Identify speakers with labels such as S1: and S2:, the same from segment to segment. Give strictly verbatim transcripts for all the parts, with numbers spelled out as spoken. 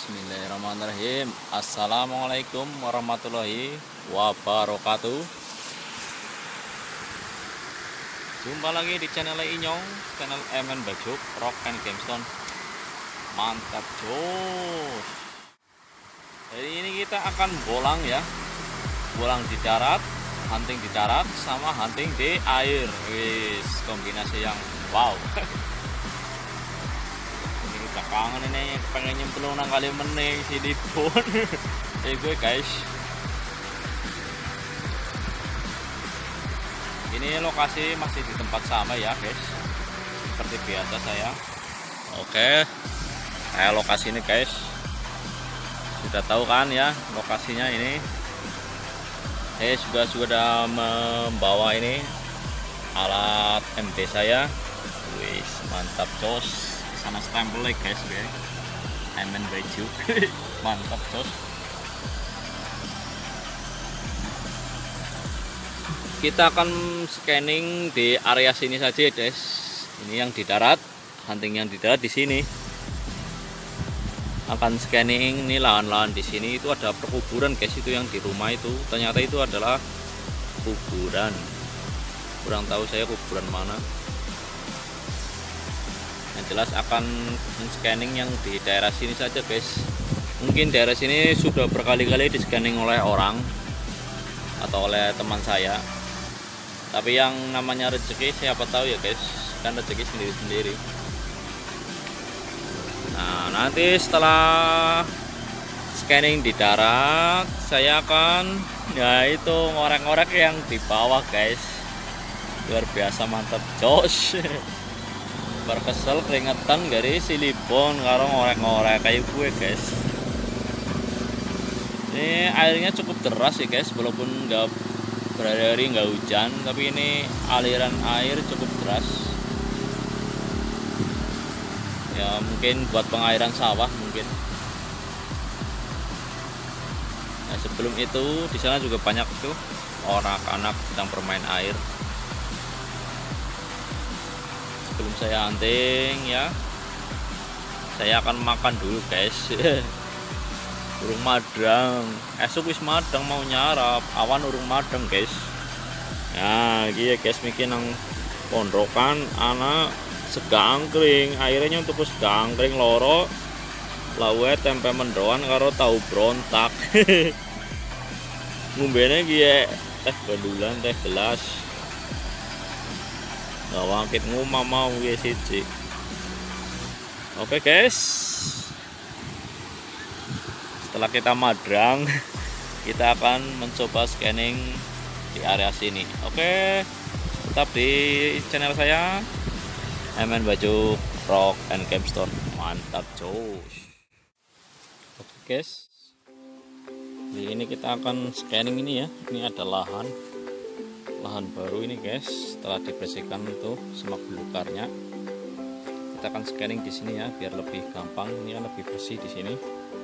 S1: Bismillahirrahmanirrahim. Assalamualaikum warahmatullahi wabarakatuh. Jumpa lagi di channel Inyong, channel M N Bajuk Rock and Gamestone. Mantap jos. Hari ini kita akan bolang ya, bolang di darat, hunting di darat sama hunting di air. Wis, kombinasi yang wow. Ini kita kangen ini, pengen nyemplung nang kali meneh sini pun. Eh gue guys. Ini lokasi masih di tempat sama ya guys, seperti biasa saya. Oke, saya lokasi ini guys, sudah tahu kan ya lokasinya ini. Saya juga sudah membawa ini alat M T saya. Wis mantap jos, sana stempel guys ya, M N Bajuk. Mantap jos. Kita akan scanning di area sini saja guys. Ini yang di darat, hunting yang di darat di sini. Akan scanning ini lahan-lahan di sini, itu ada perkuburan guys, itu yang di rumah itu. Ternyata itu adalah kuburan. Kurang tahu saya kuburan mana. Yang jelas akan scanning yang di daerah sini saja guys. Mungkin daerah sini sudah berkali-kali di scanning oleh orang atau oleh teman saya. Tapi yang namanya rezeki siapa tahu ya guys, kan rezeki sendiri-sendiri. Nah nanti setelah scanning di darat, saya akan ya itu ngorek-ngorek yang di bawah guys. Luar biasa mantap jos. Berkesel keringetan dari silipon karo ngorek-ngorek kayak gue guys. Ini airnya cukup deras ya guys, walaupun nggak berhari-hari nggak hujan, tapi ini aliran air cukup deras ya, mungkin buat pengairan sawah mungkin. Nah, sebelum itu di sana juga banyak tuh orang anak sedang bermain air. Sebelum saya hunting ya, saya akan makan dulu guys. Urung madang, esok wis madang mau nyarap, awan urung madang guys. Nah iya guys, mikir nang pondokan anak segangkring, airnya untuk segangkring loro lawe tempe mendoan karo tahu brontak. Ngumbene gie teh bandulan, teh gelas, nggak wangkit ngumah mau gie siji. Oke guys, setelah kita madrang, kita akan mencoba scanning di area sini. Oke, tetap di channel saya M N Bajuk Rock and Gamestone. Mantap jos. Oke guys, di ini kita akan scanning ini ya. Ini ada lahan lahan baru ini guys, setelah dibersihkan tuh semak belukarnya. Kita akan scanning di sini ya, biar lebih gampang. Ini kan lebih bersih di sini,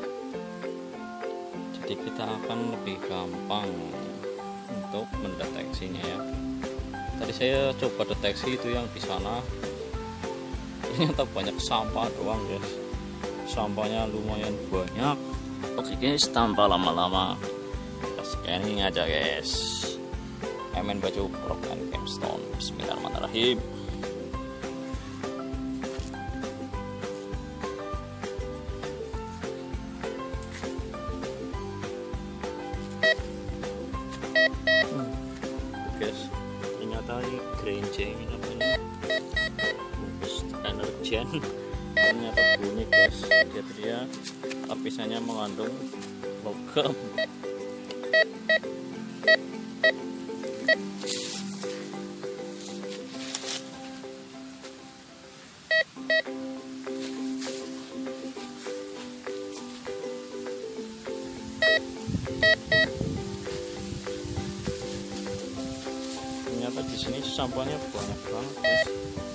S1: jadi kita akan lebih gampang untuk mendeteksinya ya. Tadi saya coba deteksi itu yang di sana, ternyata banyak sampah doang guys. Sampahnya lumayan banyak. Oke guys, tanpa lama-lama kita scanning aja guys. M N Bajuk Rock and Gamestone. Bismillahirrahmanirrahim. Ternyata ini grenjeng namanya, bungkus energen. Ternyata bunyi guys, dia dia lapisannya mengandung logam. Ternyata di sini sampahnya banyak banget guys.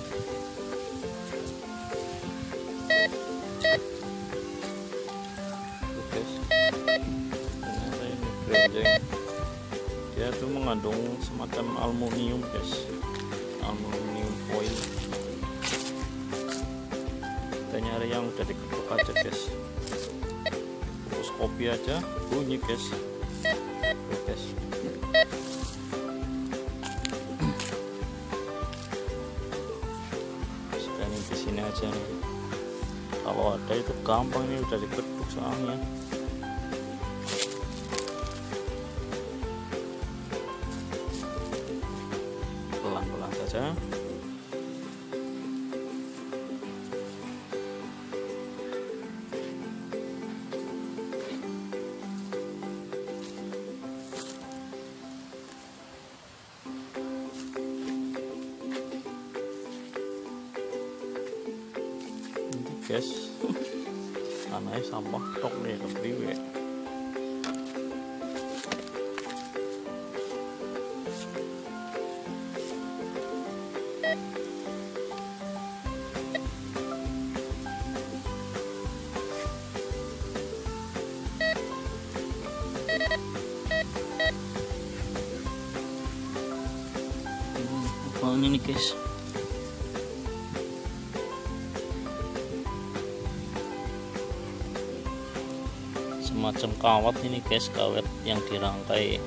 S1: Tuh guys, ternyata ini grenjeng. Dia tuh mengandung semacam aluminium guys, aluminium foil. Kita nyari yang udah diketuk aja guys. bungkus kopi aja bunyi guys. Tuh, guys. Scanning di sini aja nih. Kalau ada itu gampang nih, udah diketuk soalnya. Pelan-pelan saja. Guys, anaknya sampah tok nih kepriwe. Hmm, ini guys. Semacam kawat ini guys, kawat yang dirangkai.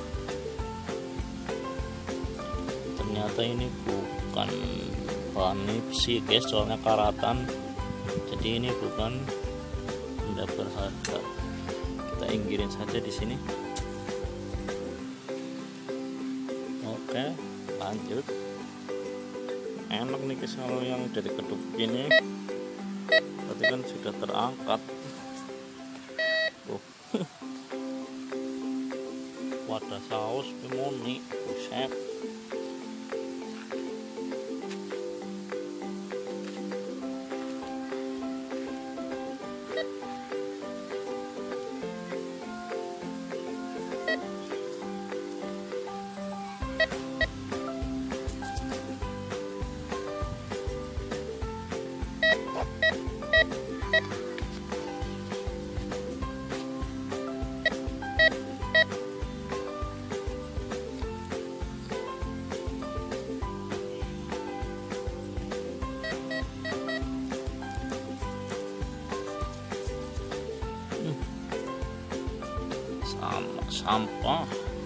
S1: Ternyata ini bukan bahan besi guys, soalnya karatan, jadi ini bukan benda berharga. Kita inggirin saja di sini. Oke, lanjut. Enak nih guys kalau yang dari keduk gini, berarti kan sudah terangkat. Wadah saus pimoni, buset. Sampah.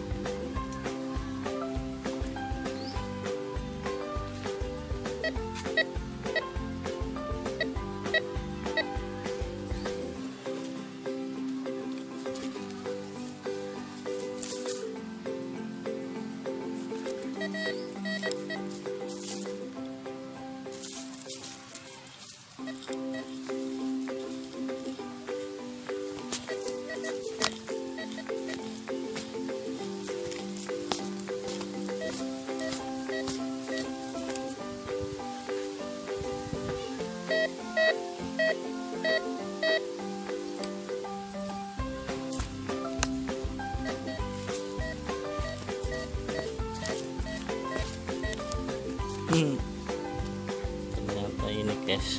S1: Hmm. Ternyata ini guys,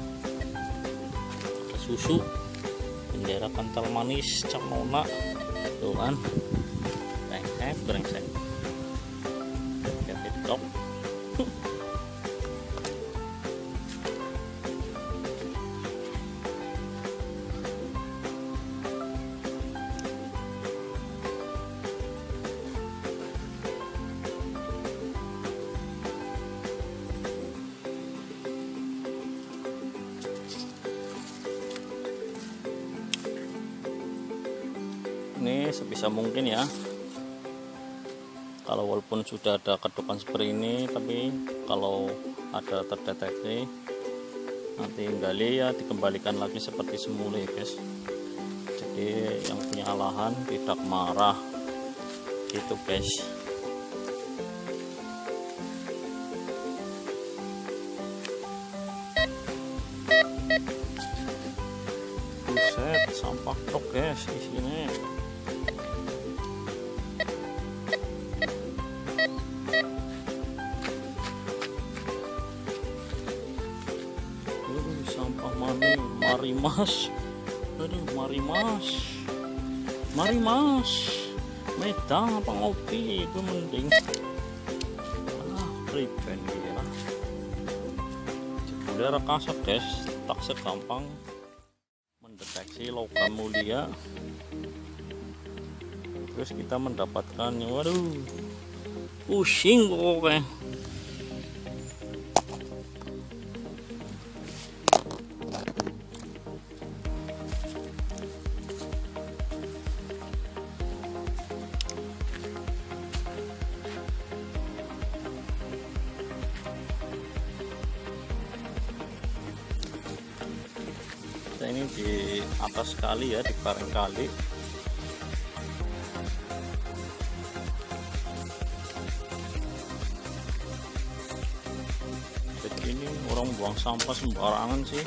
S1: ada susu, bendera kental manis Cap Nona, tuh kan, brengsek brengsek, kayak TikTok. Ini sebisa mungkin ya, kalau walaupun sudah ada ketukan seperti ini, tapi kalau ada terdeteksi nanti gali ya dikembalikan lagi seperti semula ya guys. Jadi yang punya lahan tidak marah gitu guys. Buset, sampah tok guys di sini. Sampah mani, mari mas, aduh mari mas, mari mas, medang apa ngopi itu mending, ah prevent ya, jebule rekasa guys, tak segampang mendeteksi logam mulia, terus kita mendapatkannya. Waduh, pusing pokoknya. Kita ini di atas kali ya, di kareng kali. Jadi ini orang buang sampah sembarangan sih.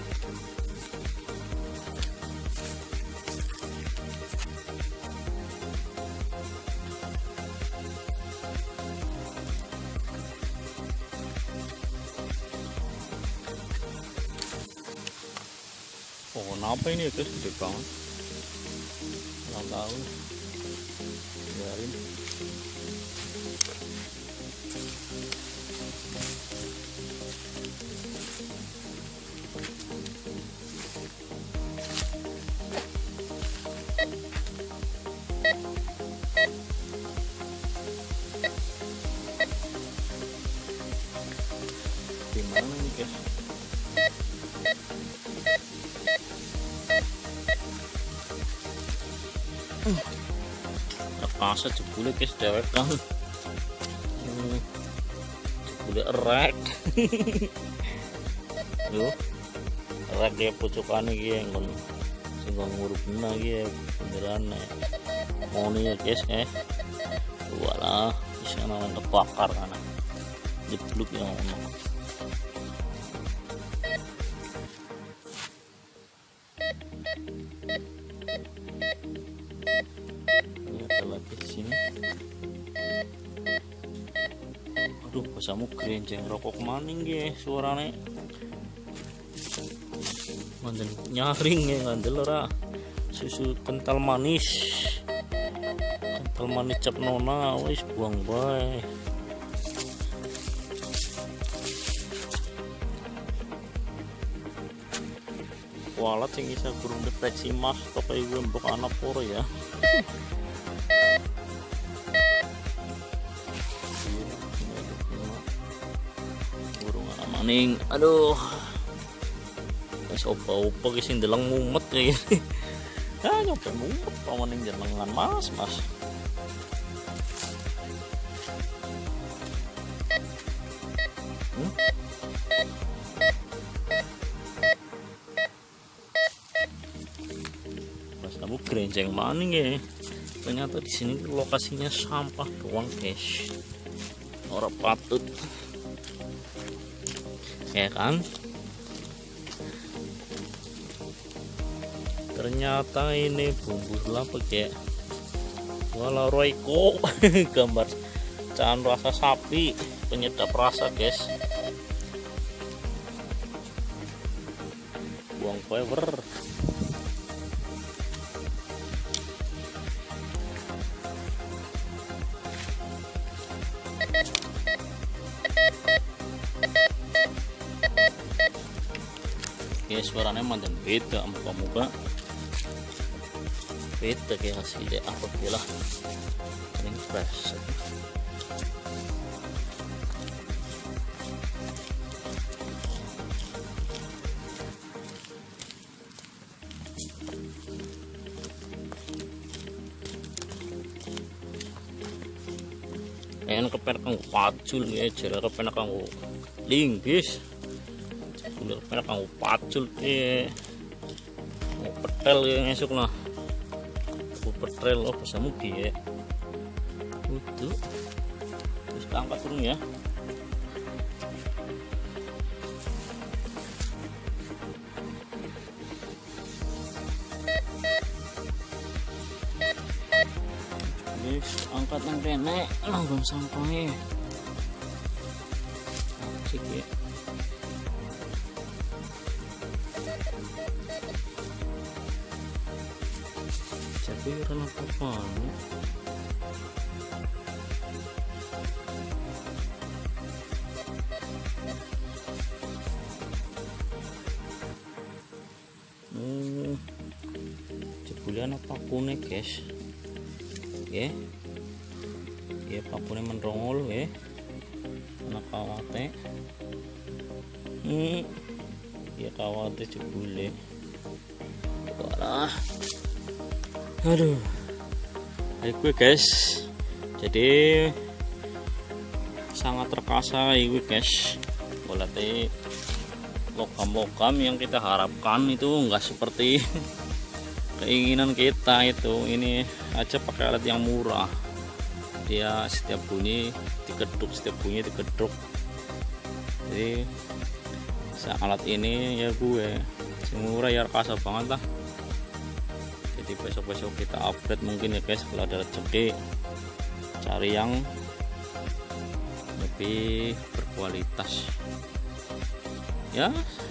S1: Pohon apa ini ya guys, gede banget. Nggak tahu, biarin. Gimana nih guys? Kasa jebule guys, dewek kan. Hmm, jebule erek. Loh, erek dia pucukan iki ngono. Sing ngurupna iki beneran ngono ya guys eh. Walah, bisa nang kebakar kan. Jebluk yang ngono. Lagi di sini. Aduh, pasamu gerenjeng rokok maning ge suarane. Ngandel nyaring ya, ngandel ora. Susu kental manis. Kental manis cap nona wis buang bae. Walat sing isa kurang deteksi mas tapi gue mbok anak poro ya. Burung anak maning, aduh, wis opo-opo ki sing ndeleng mumet ya gini. Ah nyampe mumet maning jenengan mas mas. Hmm? Kamu gerenjeng maning ya. Ternyata di sini lokasinya sampah doang guys. Orang patut. Ya kan? Ternyata ini bumbu apa kayak wala Royco gambar cahan rasa sapi, penyedap rasa guys. Buang fiber. Ya suaranya mantan beda, muka-muka beda kayak hasilnya apa lah ini fresh. Yang kepen kanggo pacul ya, jare kepen kanggo linggis. Udah pernah kanggo pacul eh mau petel yang esok lah aku petel oh bisa mugi ya itu terus angkat turun ya. Guys angkat yang kene nanggung sampahnya asik ya. Tapi karena apa? Hmm. jebule ana pakune guys. Nggih. Ya pakune menrongol nggih. Ana kawate. Hmm. Ya kawate jebule. Wah. Aduh. Iku guys. Jadi sangat terkasa iku guys. Berarti logam-logam yang kita harapkan itu enggak seperti keinginan kita itu. Ini aja pakai alat yang murah. Dia setiap bunyi digeduk, setiap bunyi digeduk. Jadi alat ini ya gue murah ya, rasa banget lah. Jadi besok-besok kita upgrade mungkin ya guys, kalau ada rezeki cari yang lebih berkualitas ya.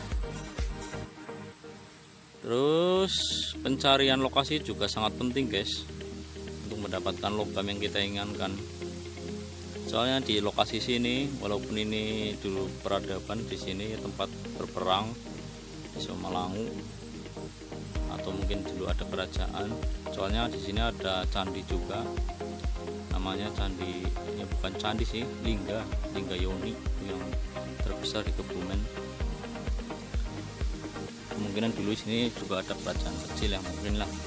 S1: Terus pencarian lokasi juga sangat penting guys untuk mendapatkan logam yang kita inginkan. Soalnya di lokasi sini, walaupun ini dulu peradaban, di sini tempat berperang di Somalangu, atau mungkin dulu ada kerajaan. Soalnya di sini ada candi juga, namanya candi, ya bukan candi sih, lingga, lingga Yoni yang terbesar di Kebumen. Kemungkinan dulu sini juga ada kerajaan kecil yang mungkin lah.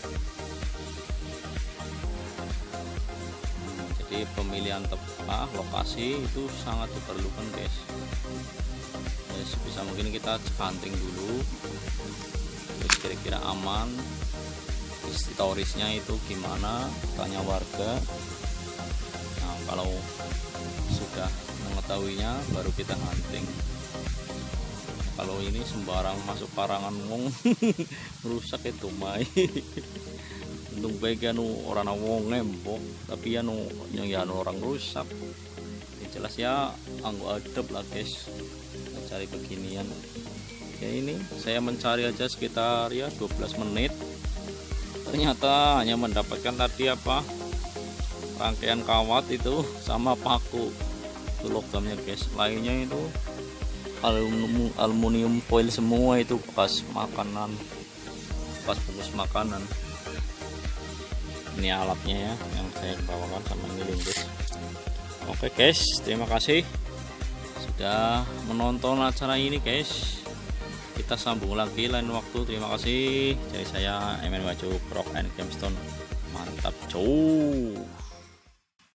S1: Jadi pemilihan tempat lokasi itu sangat diperlukan guys. Ya, sebisa mungkin kita hunting dulu, terus kira-kira aman, historisnya itu gimana, tanya warga. Nah kalau sudah mengetahuinya baru kita hunting. Kalau ini sembarang masuk karangan wong merusak itu mai. Untung baik anu orang wong ngembok, tapi anu yang ya anu orang rusak. Ya, jelas ya anggo adep lah guys. Kita cari beginian. Ya ini saya mencari aja sekitar ya dua belas menit. Ternyata hanya mendapatkan tadi apa? Rangkaian kawat itu sama paku. Itu logamnya guys. Lainnya itu aluminium, aluminium foil semua, itu bekas makanan, bekas bungkus makanan. Ini alatnya ya yang saya bawakan sama ini linggis. Oke guys, terima kasih sudah menonton acara ini guys. Kita sambung lagi lain waktu. Terima kasih. Jadi saya M N Wajub Rock and Gemstone. Mantap cuy.